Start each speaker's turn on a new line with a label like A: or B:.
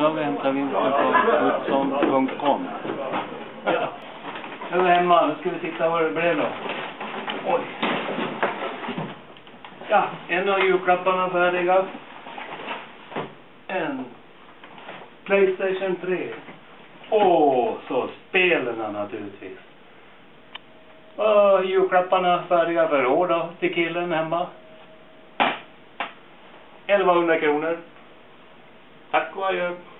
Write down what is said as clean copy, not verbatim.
A: har vi hämtat vinsten på Butson.com. Ja. Nu är vi hemma, nu ska vi titta vad det blev då. Oj. Ja, en av julklapparna färdiga. En PlayStation 3. Så spelen naturligtvis. Och julklapparna färdiga för år då till killen hemma. 1100 kronor. Tack och adjö.